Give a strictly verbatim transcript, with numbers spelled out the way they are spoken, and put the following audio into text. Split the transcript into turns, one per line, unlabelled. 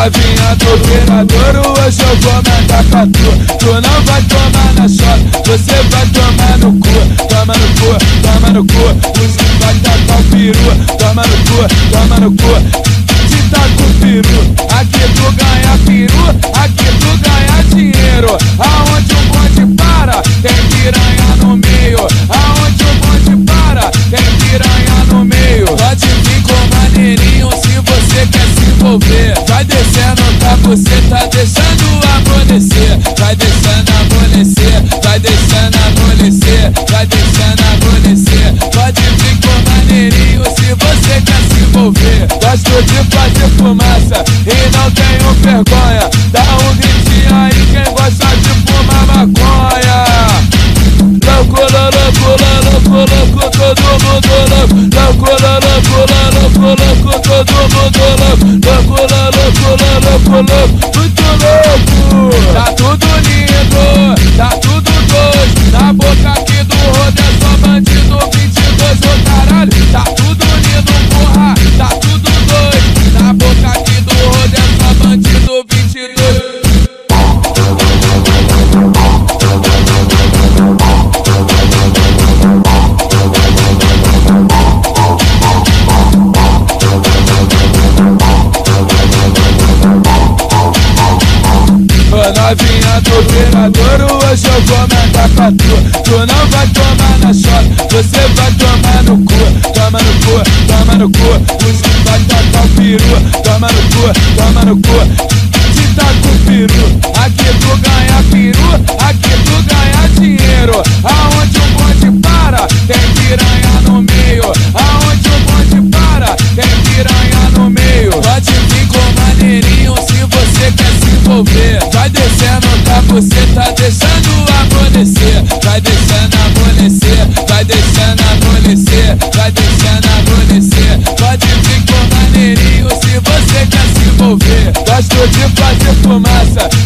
novinha do viradouro, hoje eu vou mandar pra tu. Tu não vai tomar na chota, você vai tomar no cu. Toma no cu, toma no cu, o vai tacar o peru. Toma no cu, toma no cu, te taca o peru. Aqui tu ganha peru, aqui tu ganha dinheiro. Aonde o bonde para, tem piranha no meio. Aonde o bonde para, tem piranha no meio. Pode vir com maneirinho se você quer se envolver. Vai descendo pra você, tá deixando amolecer. Vai deixando amolecer, vai deixando amolecer, vai deixando amolecer. Pode vir com maneirinho se você quer se envolver. Gosto de fazer fumaça e não tenho vergonha. Dá um gritinho aí quem gosta de fumar maconha. Loucura, loucura, loucura, louco, todo mundo louco. Loucura, loucura, loucura, louco, todo mundo louco. Loucura, loucura, loucura, louco, muito louco. Tá tudo lindo, tá tudo doido. Na boca aqui do rodo é só bandido vinte e dois, ô caralho. Tá tudo lindo, porra, tá tudo doido. Na boca aqui do rodo é só bandido vinte e dois. Novinha do viradouro, hoje eu vou mandar pra tu. Tu não vai tomar na chota, você vai tomar no cu. Toma no cu, toma no cu, o vai tacar o peru. Toma no cu, toma no cu, te taca o peru. Aqui tu ganha peru, aqui tu ganha dinheiro. Aonde o bonde para, tem piranha no meio. Aonde o bonde para, tem piranha no meio. Pode vir com maneirinho se você quer se envolver. Vai descendo pra você, tá deixando amolecer. Vai deixando amolecer, vai deixando amolecer, vai deixando amolecer. Pode vir com maneirinho se você quer se envolver. Gosto de fazer fumaça